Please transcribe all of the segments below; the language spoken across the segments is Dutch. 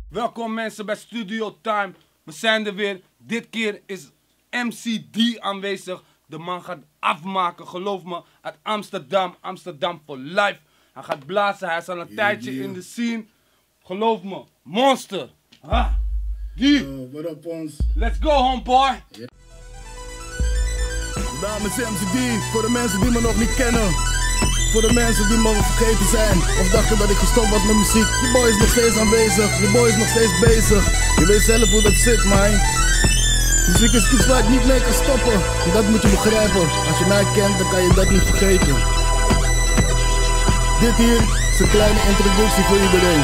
Welkom mensen bij Studio Time. We zijn er weer. Dit keer is MCD aanwezig. De man gaat afmaken, geloof me, uit Amsterdam. Amsterdam for life. Hij gaat blazen, hij is al een tijdje in de scene. Geloof me, monster. What up, ons? Let's go, homeboy. Yeah. Dames MCD, voor de mensen die me nog niet kennen. Voor de mensen die me vergeten zijn of dachten dat ik gestopt was met muziek. Je boy is nog steeds aanwezig, je boy is nog steeds bezig. Je weet zelf hoe dat zit, man. Muziek is iets waar ik niet mee kan stoppen. En dat moet je begrijpen. Als je mij kent, dan kan je dat niet vergeten. Dit hier is een kleine introductie voor iedereen.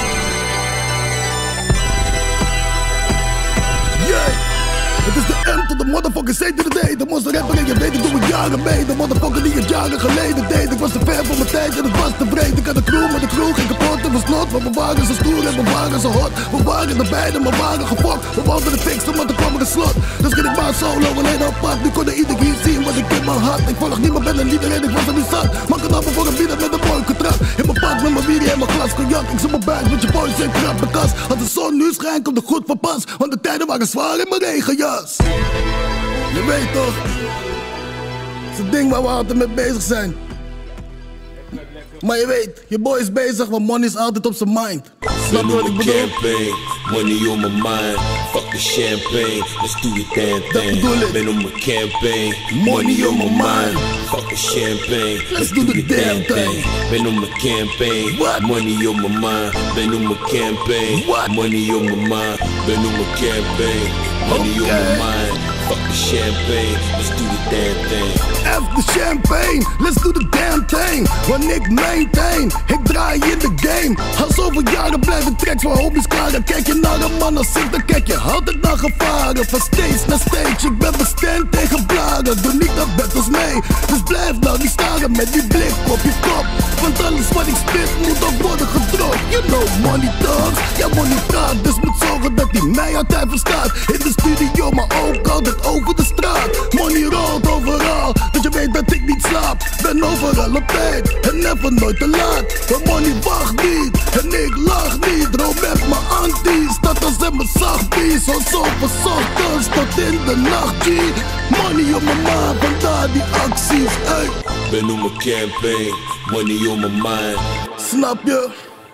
Yeah! Het is de M tot de motherfucker C to the D. De monster rapper en je weet ik doe het jaren mee. De motherfucker die het jaren geleden deed. Ik was te ver voor mijn tijd en het was te breed. Ik had de crew, maar de crew ging kapot en was not. Want we waren zo stoer en we waren zo hot. We waren er beide, maar waren gefokt. We wouden de fixen, want er kwam er een slot. Dus ging ik maar solo alleen op pad. Nu kon er ieder hier zien wat ik in mijn had. Ik volg niet meer bij een iedereen, ik was er niet zat. Maar ik had voor een bieden met een mooi contract. In mijn pad met mijn wierie en mijn glas cognac. Ik zit mijn buik met je boys en krap mijn kas. Als de zon nu schijnt, komt er goed van pas. Want de tijden waren zwaar in mijn regenjas. Je weet toch, het is een ding waar we altijd mee bezig zijn. Maar je weet, je boy is bezig, want money is altijd op zijn mind. Snap je wat ik bedoel? Campaign, money on my mind, fuck the champagne, let's do the damn thing. Ben on my campaign, money on my mind, fuck the champagne, let's do the damn thing. Ben on my campaign, money on my mind, ben on my campaign, money on my mind, ben on my campaign, money on my mind. Fuck the champagne, let's do the damn thing. F the champagne, let's do the damn thing. Want ik maintain, ik draai in de game. Al zoveel jaren blijven tracks van homies klaren. Kijk je naar een man als ik, dan kijk je altijd naar gevaren. Van stage naar stage, ik ben bestand tegen bladen. Doe niet dat battles mee, dus blijf nou niet staren met die blik op je kop. Want alles wat ik spit moet ook worden gedropt. You know money talks, ja money praat. Dus moet zorgen dat hij mij altijd verstaat. In de studio, maar ook altijd over de straat. Money rolt overal, dus je weet dat ik niet slaap. Ben overal op tijd en never nooit te laat. Maar money wacht niet en ik lach niet. Droom met mijn anties, dat als in mijn zachtbies. Al zo van ochtends tot in de nacht, G. Money op mijn maat, vandaar die acties, ey. Ben op mijn campaign, money on my mind. Snap je?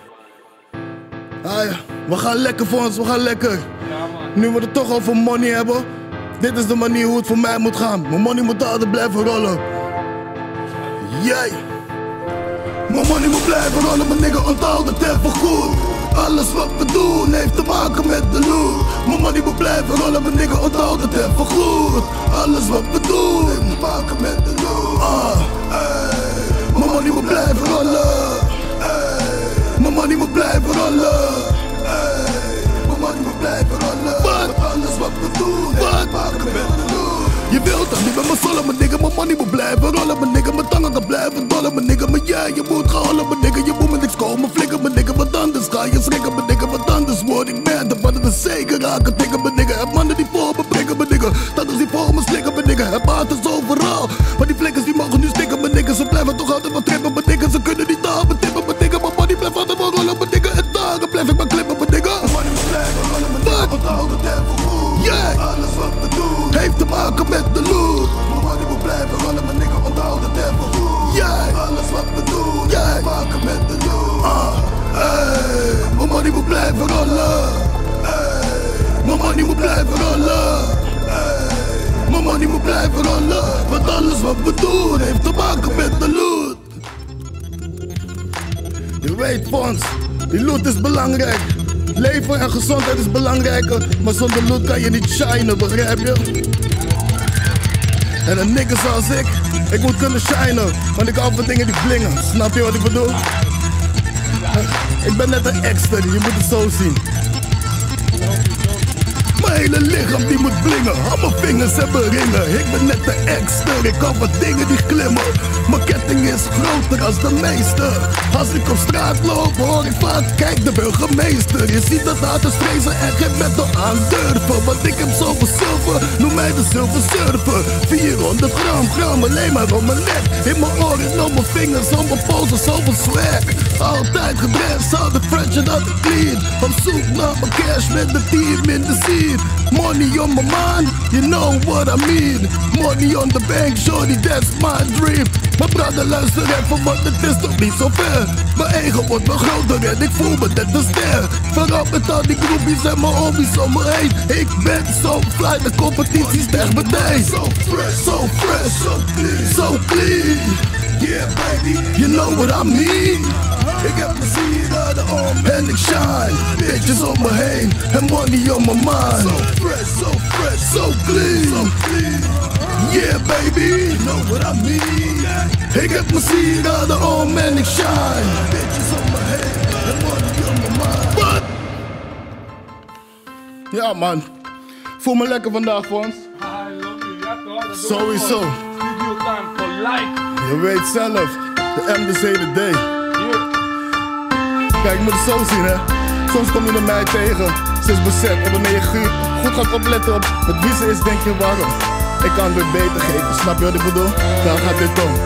We gaan lekker voor ons, we gaan lekker. Nu we het toch over money hebben. Dit is de manier hoe het voor mij moet gaan. Mijn money moet altijd blijven rollen. Jij. Mijn money moet blijven rollen, mijn nigga onthoud het even goed. Alles wat we doen heeft te maken met de loot. Mijn money moet blijven rollen, mijn nigga onthoud het even goed. Alles wat we doen heeft te maken met de loot. Mijn money moet blijven rollen. Mijn money moet blijven rollen. Mijn money moet blijven rollen. Alles wat we doen heeft te maken met de loot. Je wilt toch niet met mijn sollen, mijn nigga, mijn money moet blijven rollen. Mijn nigga, mijn tangen kan blijven dollen. Mijn nigga, mijn jij, je moet gaan hollen. Mijn nigga, je moet met niks komen flikken. Mijn nigga, wat anders ga je schrikken. Mijn nigga, wat anders word ik man. Dan worden we zeker raken tikken. Mijn nigga, heb mannen die voor me prikken. Mijn nigga, dat is die voor me slikken. Mijn nigga, heb haters overal. Maar die flikkers die mogen nu stikken. Mijn nigga, ze blijven toch altijd wat trippen. Mijn nigga, ze kunnen niet daar betippen. Mijn nigga, mijn money blijft altijd maar rollen. Mijn nigga, en dagen blijf ik maar klippen. Mijn nigga, mijn money moet blijven rollen. Mijn nigga, onthoud het even goed. Yeah. Alles wat we doen heeft te maken met de loot. Mijn money moet blijven rollen, mijn nigga, onthoud het even goed. Yeah. Alles wat we doen heeft te maken met de loot. Mijn money moet blijven rollen. Mijn money moet blijven rollen. Mijn money moet blijven rollen. Want alles wat we doen heeft te maken met de loot. Je weet Fons, die loot is belangrijk. Leven en gezondheid is belangrijker, maar zonder loot kan je niet shinen, begrijp je? En een nigger zoals ik moet kunnen shinen, want ik hou van dingen die blingen. Snap je wat ik bedoel? Ik ben net een extra, je moet het zo zien. Mijn hele lichaam die moet blingen, al mijn vingers hebben ringen. Ik ben net de ekster, ik hou van dingen die glimmen. Mijn ketting is groter als de meeste. Als ik op straat loop hoor ik vaak, kijk de burgemeester. Je ziet dat haters vrezen en geen metal aandurven. Want ik heb zoveel zilver, noem mij de zilver surfer. 400 gram, alleen maar om mijn nek. In mijn oren, op mijn vingers, op mijn polsen, zoveel swag. Altijd gedressed, altijd fresh en altijd clean. Op zoek naar mijn cash met de team in de scene. Money on my mind, you know what I mean. Money on the bank, shorty, that's my dream. Mijn brother luister even, want het is toch niet zo ver. Mijn ego wordt me groter en ik voel me net een ster. Vooral met al die groepjes en mijn homies om me heen. Ik ben zo fly, de competitie stijgt meteen. So fresh, so clean, so clean. Yeah baby, you know what I mean. Ik heb mijn sieraden om en ik shine. Bitches om me heen en money on my mind. So fresh, so clean. Yeah baby, you know what I mean. Ik heb mijn sieraden om en ik shine. Bitches om me heen en money on my mind. What? Ja man, voel me lekker vandaag Fons. Sowieso. Studio time for life. Je weet zelf, de MDC de D. Kijk, je moet het zo zien hè. Soms kom je naar mij tegen, ze is bezet. En wanneer je goed gaat opletten op met wie ze is, denk je waarom. Ik kan het weer beter geven, snap je wat ik bedoel? Dan gaat dit om.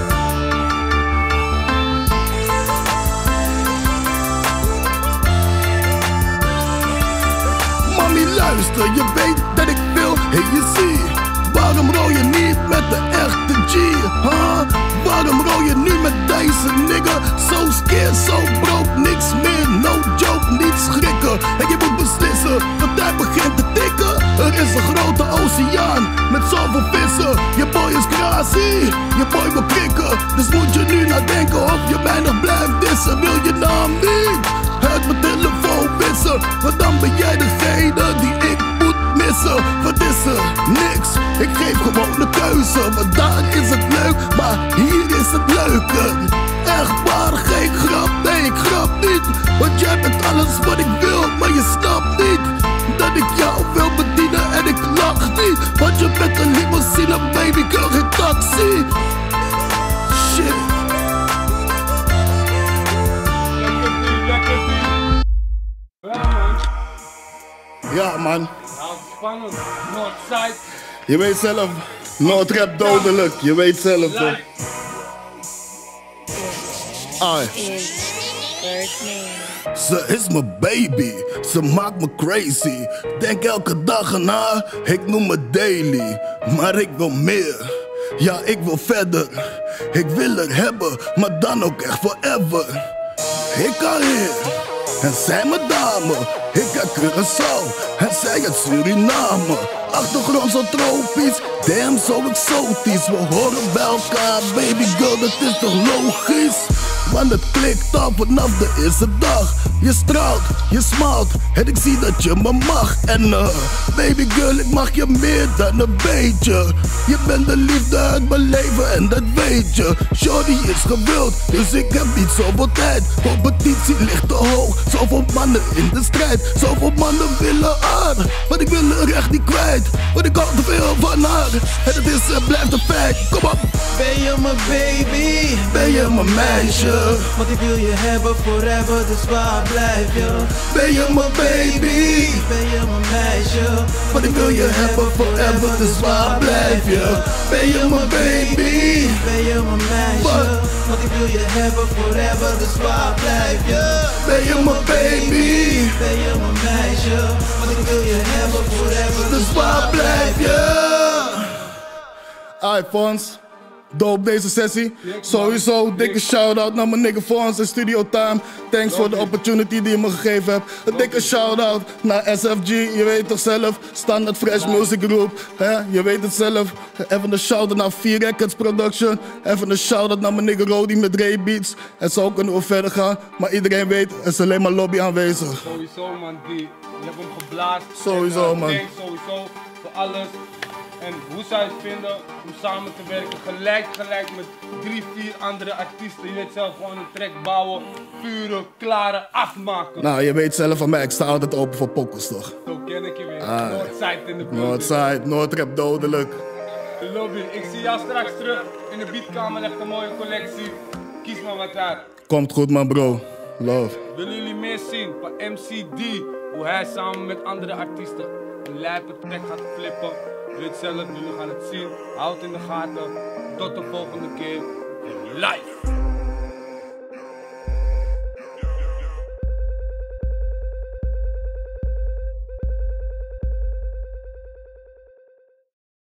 Mami luister, je weet dat ik wil, hey je ziet. Waarom rol je niet met de echte G, huh? Waarom rol je nu met deze nigga? So scared, so broke, niks meer, no joke, niet schrikken. En je moet beslissen, want hij begint te tikken. Er is een grote oceaan met zoveel vissen. Je boy is crazy, je boy wil prikken. Dus moet je nu nadenken of je mij nog blijft dissen. Wil je naam niet uit mijn telefoon wissen? Want dan ben jij degene die ik moet missen. Wat is er? Niks, ik geef gewoon de keuze. Want daar is het leuk, maar hier is het leuke. Echt waar, geen grap, nee ik grap niet. Want jij bent alles wat ik wil, maar je snapt niet dat ik jou wil bedienen en ik lach niet. Want je bent een limousine, baby girl, geen taxi. Shit. Lekker die. Ja man. Nou, spannend. Northside. Je weet zelf, Noordrap dodelijk, je weet zelf toch. Ai. Ze is mijn baby, ze maakt me crazy. Denk elke dag aan haar, ik noem me daily. Maar ik wil meer, ja ik wil verder. Ik wil er hebben, maar dan ook echt forever. Ik kan hier, en zij mijn dame. Ik uit Curaçao, en zij uit Suriname. Achtergrond zo tropisch, damn zo exotisch. We horen bij elkaar, baby girl, dat is toch logisch? Want het klikt af vanaf de eerste dag. Je straalt, je smaalt en ik zie dat je me mag. En baby girl, ik mag je meer dan een beetje. Je bent de liefde uit mijn leven en dat weet je. Shorty is gewild, dus ik heb niet zoveel tijd. Competitie ligt te hoog, zoveel mannen in de strijd. Zoveel mannen willen haar, maar ik wil er echt niet kwijt. Want ik hou te veel van haar en het is en blijft een feit. Kom op. Ben je mijn baby? Ben je mijn meisje? Want ik wil je hebben forever, dus waar blijf je? Ben je mijn baby? Ben je mijn meisje? Want ik wil je hebben forever, dus waar blijf je? Ben je mijn baby? Ben je mijn meisje? Want ik wil je hebben forever, dus waar blijf je? Ben je mijn baby? Ben je mijn meisje? Want ik wil je hebben forever, Dus waar blijf je? Alright, Fons. Dope deze sessie. Sowieso dikke shout-out naar mijn nigga Fons en Studio Time. Thanks voor de opportunity die je me gegeven hebt. Een dikke shout-out naar SFG, je weet toch zelf. Standard Fresh Music Group, hè? Je weet het zelf. Even een shout-out naar 4 Records Production. Even een shout-out naar mijn nigga Rody met Ray Beats. En zo kunnen we verder gaan. Maar iedereen weet, er is alleen maar lobby aanwezig. Sowieso man, die. Je hebt hem geblaast. Sowieso en, man. Thanks sowieso voor alles. En hoe zij het vinden om samen te werken, gelijk met 3, 4 andere artiesten. Je weet zelf, gewoon een track bouwen, vuren, klaren, afmaken. Nou, je weet zelf van mij, ik sta altijd open voor pokkels toch? ken ik je weer. Northside in de buurt. Northside, Noordrap dodelijk. De lobby. Ik zie jou straks terug in de beatkamer. Echt een mooie collectie. Kies maar wat uit. Komt goed man bro. Love. Willen jullie meer zien van MCD? Hoe hij samen met andere artiesten een lijpe track gaat flippen. Je weet zelf, jullie gaan het zien. Houd in de gaten. Tot de volgende keer. Live.